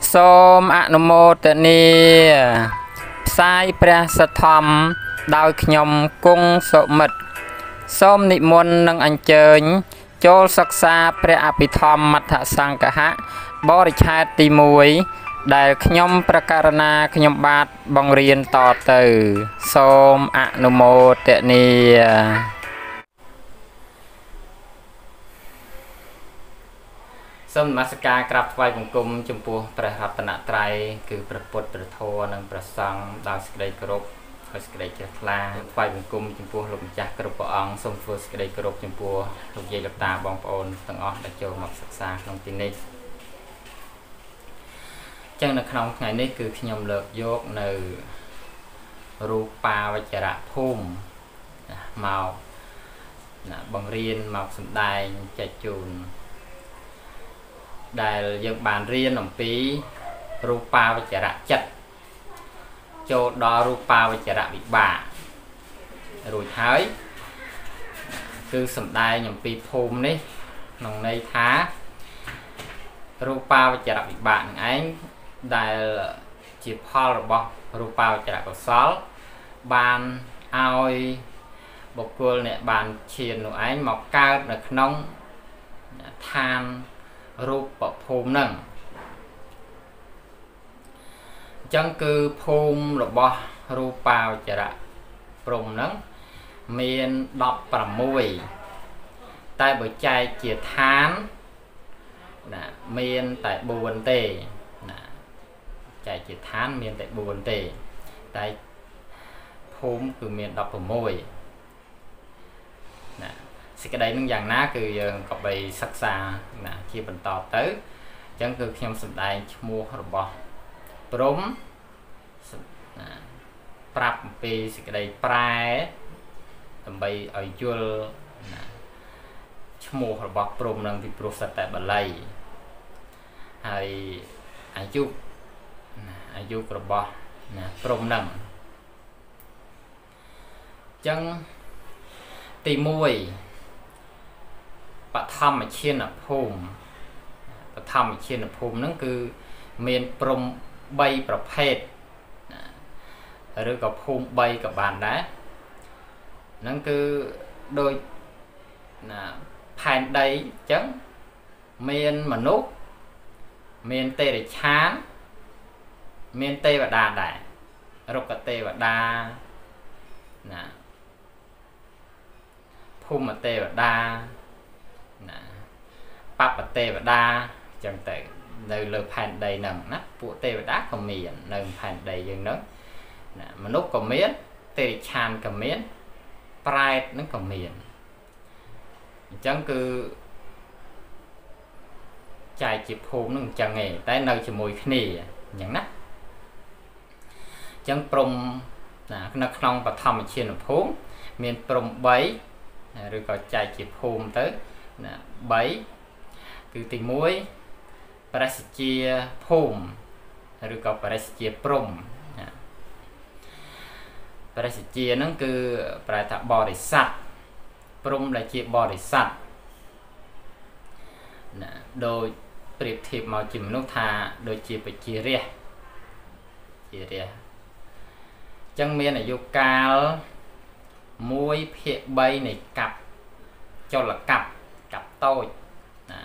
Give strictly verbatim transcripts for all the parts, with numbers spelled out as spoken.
សូមអនុមោទនាផ្សាយព្រះសទ្ធម្មដោយខ្ញុំគង់សុមិត្តសូមនិមន្តនិងអញ្ជើញចូលសិក្សាព្រះអភិធម្មមត្ថសង្ឃៈបរិច្ឆេទទីមួយដែលខ្ញុំប្រកាសណាខ្ញុំបាទបង្រៀនតទៅសូមអនុមោទនាសូមនមស្ការក្រាបថ្វាយបង្គំចំពោះព្រះរតនត្រ័យគឺព្រះពុទ្ធព្រះធម៌និងព្រះសង្ឃដោយសេចក្តីគោរពហើយសេចក្តីជ្រះថ្លាថ្វាយបង្គំចំពោះលោកម្ចាស់គ្រប់ព្រះអង្គសូមធ្វើសេចក្តីគោរពចំពោះលោកយាយលោកតាបងប្អូនទាំងអស់ដែលចូលមកសិក្សាក្នុងទីនេះចឹងនៅក្នុងថ្ងៃនេះគឺខ្ញុំលើកយកនៅរូបាវចរៈភូមិមកបង្រៀនមកសម្ដែងចែកជូនដែលយើងបានរៀនអំពីរូបាវចរៈចិត្តចូលដល់រូបាវចរៈវិបាករួចហើយគឺសម្ដែងអំពីភូមិនេះក្នុងន័យថារូបាវចរៈវិបាកនឹងឯងដែលជាផលរបស់រូបាវចរៈកុសលបានឲ្យបុគ្គលអ្នកបានឈាននោះឯងមកកើតនៅក្នុងឋានរូបភូមិនឹងអញ្ចឹងគឺភូមិរបស់រូបាវចរៈព្រំនឹងមានដប់ប្រាំមួយតែបើចែកជាឋានណាមានតែបួនទេណាចែកជាឋានមានតែបួនទេតែភូមិគឺមានដប់ប្រាំមួយណាសេចក្តីនឹងយ៉ាងណាគឺយើងក៏បីសិក្សាណាជាបន្តទៅអញ្ចឹងគឺខ្ញុំសម្ដែងឈ្មោះរបស់ព្រំណាប្រាប់អំពីសេចក្តីប្រែដើម្បីឲ្យយល់ណាឈ្មោះរបស់ព្រំនឹងពីព្រោះសត្វតែបាលីហើយអាយុណាអាយុរបស់ណាព្រំនឹងអញ្ចឹងទីមួយបឋមឈានភូមិបឋមឈានភូមិហ្នឹងគឺមានព្រំបីប្រភេទឬក៏ភូមិបីក៏បានដែរហ្នឹងគឺដូចណាផែនដីអញ្ចឹងមានមនុស្សមានទេរឆានមានទេវតាដែររុក្ខទេវតាណាភូមិទេវតាណាបបទេវតាចឹងទៅនៅលើផែនដីហ្នឹងណាពួកទេវតាក៏មាននៅផែនដីយើងហ្នឹងណាមនុស្សក៏មានទេរឆានក៏មានប្រែតហ្នឹងក៏មានអញ្ចឹងគឺចែកជាភូមិហ្នឹងអញ្ចឹងឯងតែនៅជាមួយគ្នាអញ្ចឹងណាអញ្ចឹងព្រំណានៅក្នុងបឋមឈានភូមិមានព្រំបីឬក៏ចែកជាភូមិទៅណាបីគឺទីមួយបរិសជាភូមិឬក៏បរិសជាព្រំណាបរិសជាហ្នឹងគឺប្រែថាបរិស័ទព្រំដែលជាបរិស័ទណាដោយប្រៀបធៀបមកជាមនុស្សថាដូចជាបជារះជារះអញ្ចឹងមានអាយុកាលមួយភាគបីនៃកັບចលកັບកັບតូចណា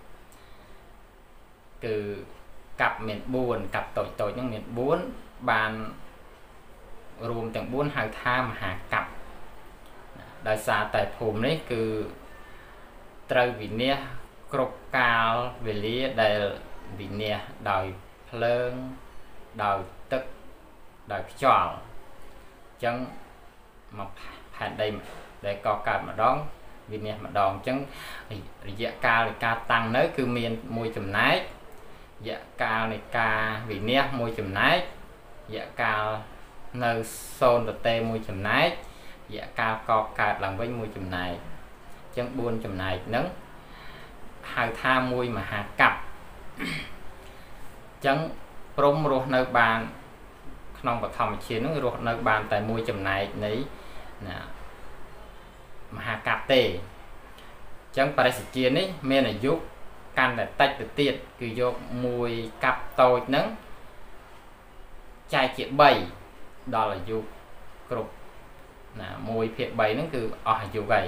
គឺកັບមានបួនកັບតូចតូចហ្នឹងមានបួនបានរួមទាំងបួនហៅថាមហាកັບដោយសារតែភូមិនេះគឺត្រូវវិនិច្ឆ័យគ្រប់កាលវេលាដែលវិនិច្ឆ័យដោយភ្លើងដោយទឹកដោយខ្យល់អញ្ចឹងមកផែនដីដែលកកើតម្ដងវិនិច្ឆ័យម្ដងអញ្ចឹងរយៈកាលនៃការតាំងនៅគឺមានមួយចំណែករយៈកាលនៃការវិនិច្ឆ័យមួយចំណែករយៈកាលនៅសូន្យតេមួយចំណែករយៈកាលកកើតឡើងវិញមួយចំណែកអញ្ចឹងបួនចំណែកហ្នឹងហៅថាមួយមហាកັບអញ្ចឹងព្រំរស់នៅបានក្នុងបឋមឈានហ្នឹងរស់នៅបានតែមួយចំណែកនៃណាមហាកັບទេអញ្ចឹងបរិសជានេះមានអាយុកាន់តែតិចទៅទៀតគឺយកមួយកាប់តូចហ្នឹងចែកជាបីដល់អាយុគ្រប់ណាមួយភាគបីហ្នឹងគឺអស់អាយុហើយ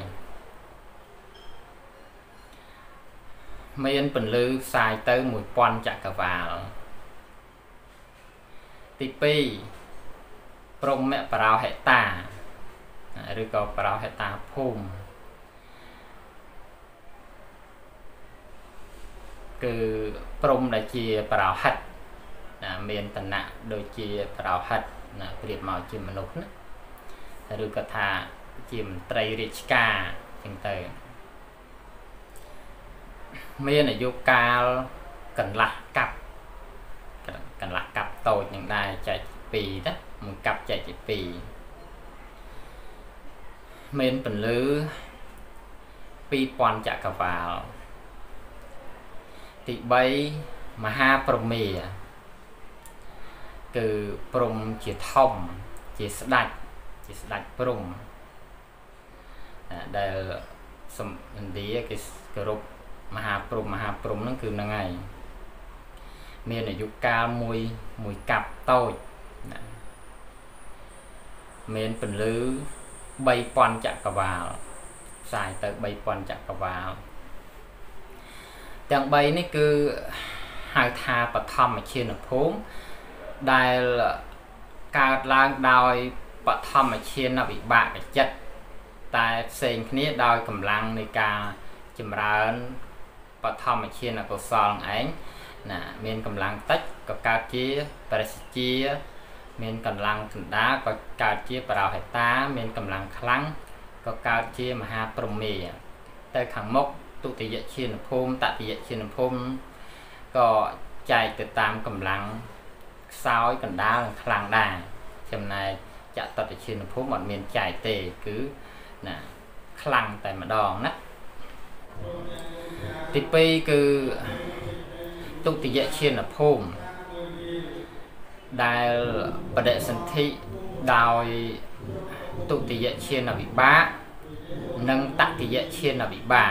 មានពន្លឺផ្សាយទៅមួយពាន់ចក្រវាលទីពីរព្រហ្មបរោហិតាឬក៏បរោហិតាភូមិគឺព្រំដែលជាបរោហិតណាមានឋានៈដូចជាបរោហិតណាប្រៀបមកជាមនុស្សណាឬក៏ថាជាមន្ត្រីរាជការចឹងទៅមានអាយុកាលកន្លះកាប់កន្លះកាប់តូចនឹងដែរចែកពីរណាមួយកាប់ចែកជាពីរមានពន្លឺពីរពាន់ចក្រវាលទីបីមហាព្រហ្មាគឺព្រំជាធំជាស្ដេចជាស្ដេចព្រំដែលសំឥណ្ឌាគេគោរពមហាព្រំមហាព្រំហ្នឹងគឺហ្នឹងហើយមានអាយុកាលមួយមួយកាប់តូចណាមានពន្លឺបីពាន់ចក្រវាលផ្សាយទៅបីពាន់ចក្រវាលទាំងបីនេះគឺហៅថាបឋមឈានភូមិដែលកើតឡើងដោយបឋមឈានវិបាកចិត្តតែផ្សេងគ្នាដោយកម្លាំងនៃការចម្រើនបឋមឈានកុសលឯងណាមានកម្លាំងតិចក៏កើតជាបរិសជាមានកម្លាំងកណ្ដាលក៏កើតជាបរោហិតាមានកម្លាំងខ្លាំងក៏កើតជាមហាព្រហ្មាទៅខាងមុខទុតិយឈានភូមិតតិយឈានភូមិក៏ចែកទៅតាមកម្លាំងខ្សោយកណ្ដាលនិងខ្លាំងដែរចំណែកចតុតឈានភូមិអត់មានចែកទេគឺណាខ្លាំងតែម្ដងណាទីពីរគឺទុតិយឈានភូមិដែលបដិសន្ធិដោយទុតិយឈានវិបាកនិងតតិយឈានវិបាក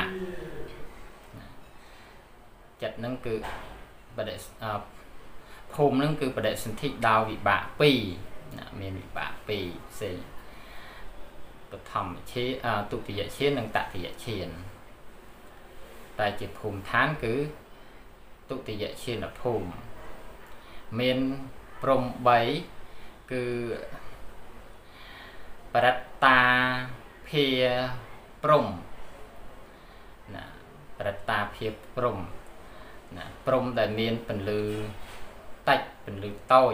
ចិត្តហ្នឹងគឺបដិភូមិហ្នឹងគឺបដិសន្ធិដោយវិបាកពីរណាមានវិបាកពីរផ្សេងបឋមឈានទុតិយឈាននិងតតិយឈានតែជាភូមិឋានគឺទុតិយឈានភូមិមានព្រំបីគឺបរិត្តាភាព្រំណាបរិត្តាភាព្រំណាព្រំដែលមានពន្លឺតិចពន្លឺតូច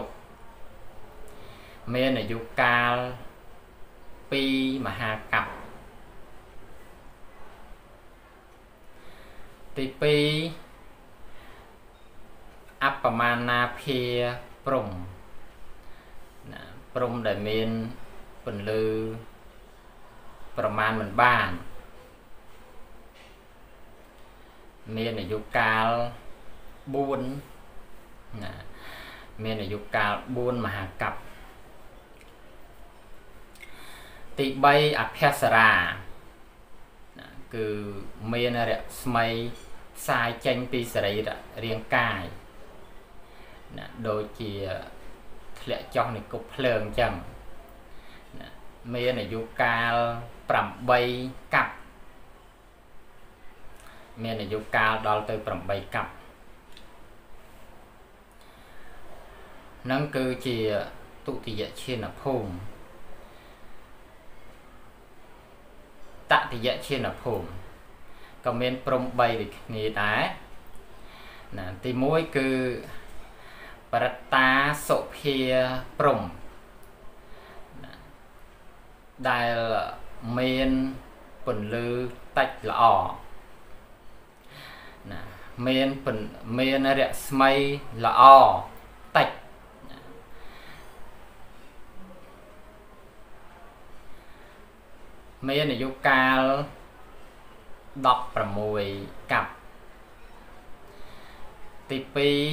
មានអាយុកាលពីរមហាកប្បទីពីរអបមានាភាព្រំណាព្រំដែលមានពន្លឺប្រមាណមិនបានមានអាយុកាលបួនណាមានអាយុកាលបួនមហាកប្បទីបីអភសរាណាគឺមានរស្មីផ្សាយចេញពីសរីរាង្គកាយណាដូចជាធ្លាក់ចុះនៃគប់ភ្លើងអញ្ចឹងណាមានអាយុកាលប្រាំបីកាប់មានអាយុកាលដល់ទៅប្រាំបីកាប់នឹងគឺជាទុតិយឈានភូមិតតិយឈានភូមិក៏មានព្រំបីដូចគ្នាដែរណាទីមួយគឺបរិត្តាសុភាព្រំដែលមានពន្លឺតិចល្អណាមានមានរស្មីល្អតិចមានអាយុកាលដប់ប្រាំមួយកាប់ទីពីរ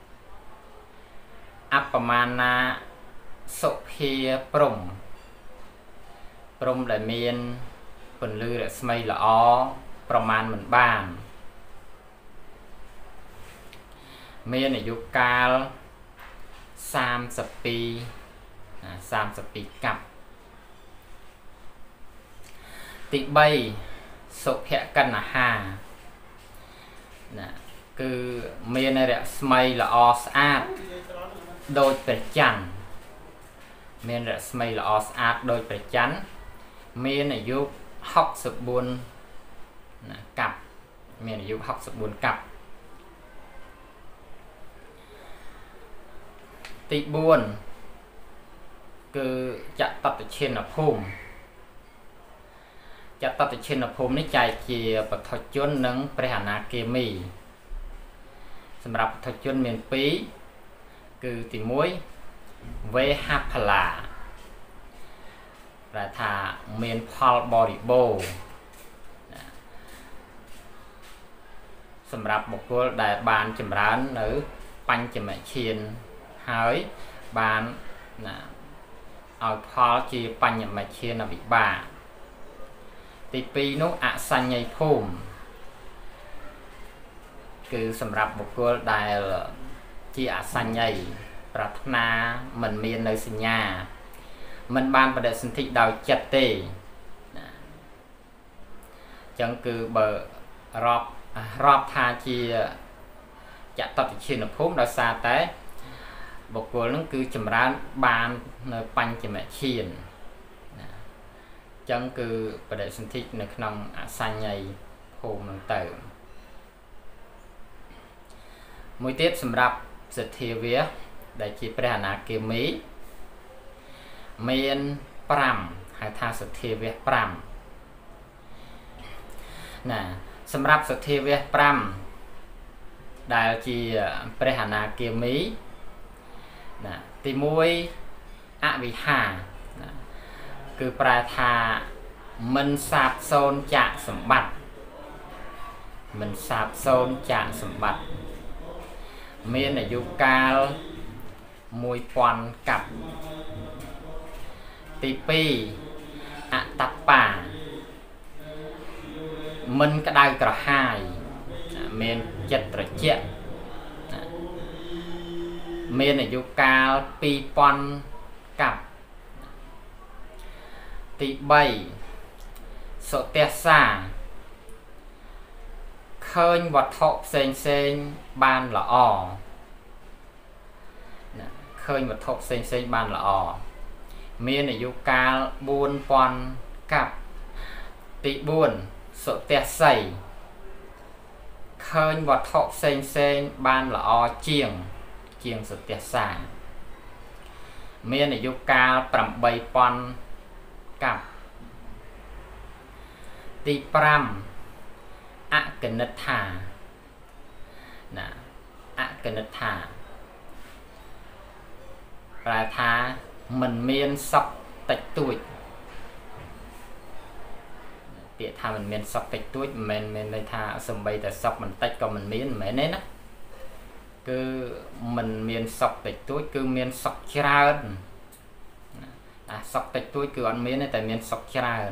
អបមានាសុភាព្រំព្រំដែលមានពន្លឺរស្មីល្អប្រមាណមិនបានមានអាយុកាលសាមសិបពីរសាមសិបពីរកាប់ទីបីសុភកណ្ណហាណាគឺមានរស្មីល្អស្អាតដូចព្រះច័ន្ទមានរស្មីល្អស្អាតដូចព្រះច័ន្ទមានអាយុហុកសិបបួនណាកាប់មានអាយុហុកសិបបួនកាប់ទីបួនគឺចតតឈិនភូមិចតតឈិនភូមិនេះចែកជាបឋមជននិងព្រះអនាគាមីសម្រាប់បឋមជនមានពីរគឺទីមួយវេហផល្លាប្រែថាមានផលបរិបូរណ៍សម្រាប់បុគ្គលដែលបានចម្រើននៅបញ្ចមឈានហើយបានណាឲ្យផលជាបញ្ញមឈានវិបាកទីពីរនោះអសញ្ញ័យភូមិគឺសម្រាប់បុគ្គលដែលជាអសញ្ញ័យប្រាថ្នាមិនមាននៅសញ្ញាមិនបានបដិសន្ធិដោយចិត្តទេណាអញ្ចឹងគឺបើរាប់រាប់ថាជាចតតឈិនភូមិដោយសារតែបុគ្គលនឹងគឺចម្រើនបាននៅបញ្ចមឈានណាអញ្ចឹងគឺបដិសន្ធិនៅក្នុងអសញ្ញ័យភូមិនឹងទៅមួយទៀតសម្រាប់សទ្ធាវៈដែលជាព្រះអនាគាមីមានប្រាំហៅថាសទ្ធាវៈប្រាំណាសម្រាប់សទ្ធាវៈប្រាំដែលជាព្រះអនាគាមីណាទីមួយអវិហាណាគឺប្រែថាមិនសាបសូន្យចាកសម្បត្តិមិនសាបសូន្យចាកសម្បត្តិមានអាយុកាលមួយពាន់កាប់ទីពីរអតប្បាមិនក្តៅក្រហាយមានចិត្តត្រជាក់មានអាយុកាលពីរពាន់កាប់ទីបីសុទស្សសាឃើញវត្ថុផ្សេងផ្សេងបានល្អណាឃើញវត្ថុផ្សេងផ្សេងបានល្អមានអាយុកាលបួនពាន់កាប់ទីបួនសុទស្ស័យឃើញវត្ថុផ្សេងផ្សេងបានល្អជាងជាងសុទស្សសាមានអាយុកាលប្រាំបីពាន់កាប់ទីប្រាំអគនិដ្ឋាណាអគនិដ្ឋាប្រែថាមិនមានសុខតិចតួចពាក្យថាមិនមានសុខតិចតួចមិនមែនមានន័យថាសំបីតែសុខបន្តិចក៏មិនមានមិនមែនទេណាគឺមិនមានសុខតិចតួចគឺមានសុខច្រើនអាសុខតិចតួចគឺអត់មានទេតែមានសុខច្រើន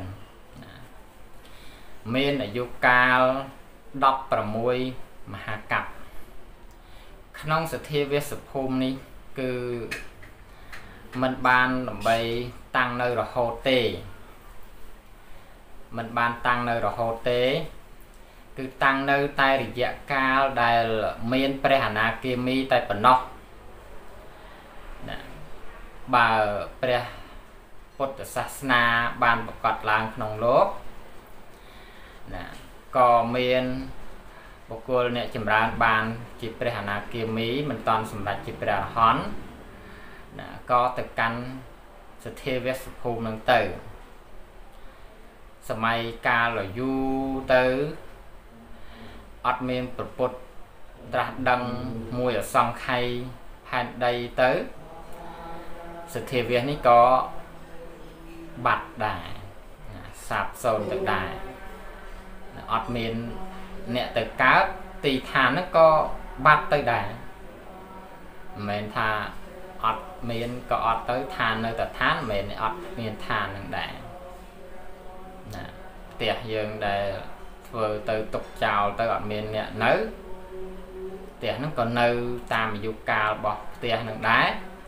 មានអាយុកាលដប់ប្រាំមួយមហាកប្បក្នុងសទ្ធាវសភូមិនេះគឺមិនបានដើម្បីតាំងនៅរហូតទេមិនបានតាំងនៅរហូតទេគឺតាំងនៅតែរយៈកាលដែលមានព្រះអនាគាមីតែប៉ុណ្ណោះណាបើព្រះពុទ្ធសាសនាបានប្រកាសឡើងក្នុងលោកណាក៏មានបុគ្គលអ្នកចម្រើនបានជាព្រះអនាគាមីមិនតាន់សម្រេចជាព្រះអរហន្តណាក៏ទៅកាន់សទ្ធាវសភូមិនឹងទៅសម័យកាលយូរទៅអត់មានប្រពុតត្រាស់ដឹងមួយអសង្ខ័យផែនដីទៅសទ្ធាវៈនេះក៏បាត់ដែរសាបសូន្យទៅដែរអត់មានអ្នកទៅកើតទីឋានហ្នឹងក៏បាត់ទៅដែរមិនមែនថាអត់មានក៏អត់ទៅឋាននៅតែឋានមិនមែនអត់មានឋាននឹងដែរណាផ្ទះយើងដែលធ្វើទៅទុកចោលទៅអត់មានអ្នកនៅទផ្ទះហ្នឹងក៏នៅតាមអាយុកាលរបស់ផ្ទះហ្នឹងដែរ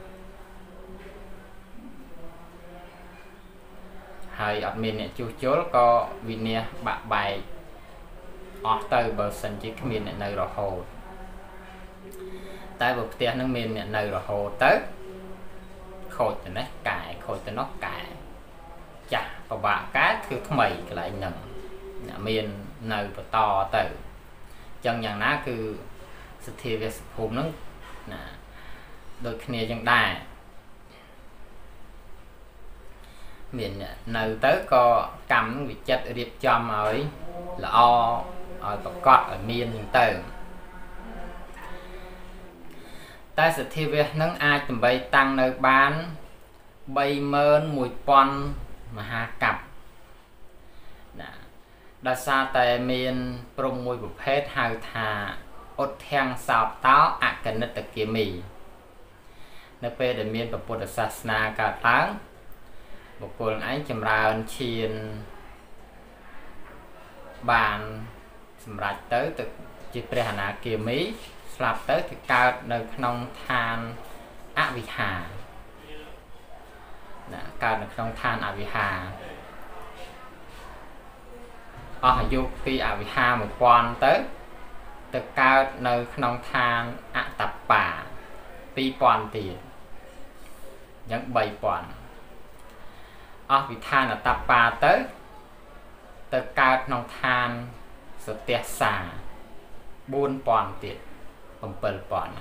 ហើយអត់មានអ្នកជួសជុលក៏វិនាសបាក់បែកអស់ទៅបើសិនជាគ្មានអ្នកនៅរហូតតែបើផ្ទះហ្នឹងមានអ្នកនៅរហូតទៅខូចទៅនេះកែខូចទៅនោះកែចាស់ពិបាកកែគឺថ្មីកន្លែងហ្នឹងមាននៅបន្តទៅអញ្ចឹងយ៉ាងណាគឺសទ្ធាវាសភូមិហ្នឹងណាដូចគ្នាចឹងដែរមាននៅទៅក៏កម្មវិចិត្ររៀបចំឲ្យល្អឲ្យប្រកបឲ្យមានចឹងទៅតែសទ្ធាវាសហ្នឹងអាចដើម្បីតាំងនៅបាន បីម៉ឺនមួយពាន់ មហាកັບណាដោយសារតែមានព្រំមួយប្រភេទហៅថាឧទ្ធាំងសោតតោអកនិតគាមីនៅពេលដែលមានពុទ្ធសាសនាកើតឡើងបុគ្គលឯងចម្រើនឈានបានសម្រេចទៅទៅជាព្រះអនាគាមីស្លាប់ទៅទៅកើតនៅក្នុងឋានអវិជ្ជាណាកើតនៅក្នុងឋានអវិជ្ជាអស់អាយុពីអវិជ្ជាមួយពាន់ទៅទៅកើតនៅក្នុងឋានអតបបាពីរពាន់ទៀតអញ្ចឹងបីពាន់អស់ពីឋានអតបបាទៅទៅកើតក្នុងឋានសទះសាបួនពាន់ទៀតbảyពាន់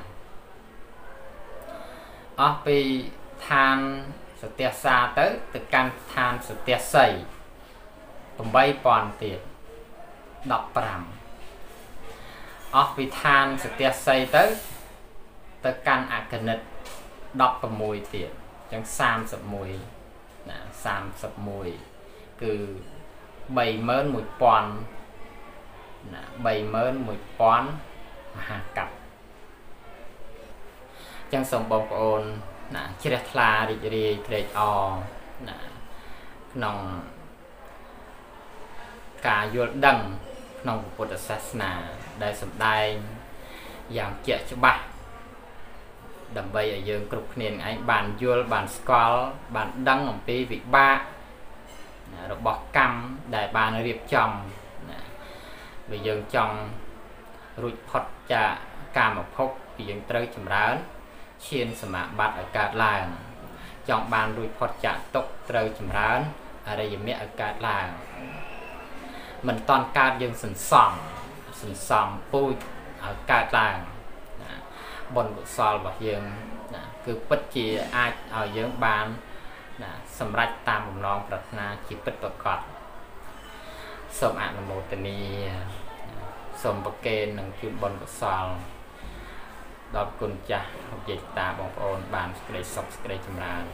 អស់ពីឋានសទះសាទៅទៅកាន់ឋានសទះសីtámពាន់ទៀតដប់ប្រាំអស់ពីឋានសទះសីទៅទៅកាន់អគនិតដប់ប្រាំមួយទៀតអញ្ចឹងសាមសិបមួយណាសាមសិបមួយគឺបីម៉ឺនមួយពាន់ណាបីម៉ឺនមួយពាន់មហាកັບអញ្ចឹងសូមបងប្អូនណាជ្រះថ្លារីករាយត្រេកអរណាក្នុងការយល់ដឹងក្នុងពុទ្ធសាសនាដែលសម្ដែងយ៉ាងជាក់ច្បាស់ដើម្បីឲ្យយើងគ្រប់គ្នាឯងបានយល់បានស្គាល់បានដឹងអំពីវិបាករបស់កម្មដែលបានរៀបចំណាបើយើងចង់រួចផុតจากកាមភពគឺយើងត្រូវចម្រើនឈានសមាបត្តិឲ្យកើតឡើងចង់បានរួចផុតจากទុក្ខត្រូវចម្រើនអរិយមគ្គឲ្យកើតឡើងមិនតន់កើតយើងសន្សំសន្សំពូជឲ្យកើតឡើងណាបុណ្យកុសលរបស់យើងណាគឺពិតជាអាចឲ្យយើងបានណាសម្រេចតាមបំណងប្រាថ្នាជាពិតប្រាកដសូមអនុមោទនាសូមប្រគេននឹងជូនបុណ្យកុសលដល់គុណចាស់លោកយាយតាបងប្អូនបានសេចក្តីសុខសេចក្តីចម្រើន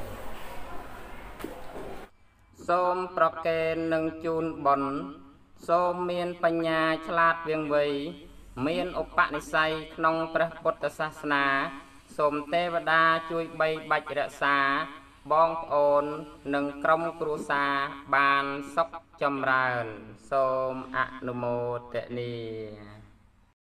សូមប្រគេននឹងជូនបុណ្យសូមមានបញ្ញាឆ្លាតវាងវៃមានឧបនិស្ស័យក្នុងព្រះពុទ្ធសាសនាសូមទេវតាជួយបីបាច់រក្សាបងប្អូននិងក្រុមគ្រួសារបានសុខចម្រើនសូមអនុមោទនា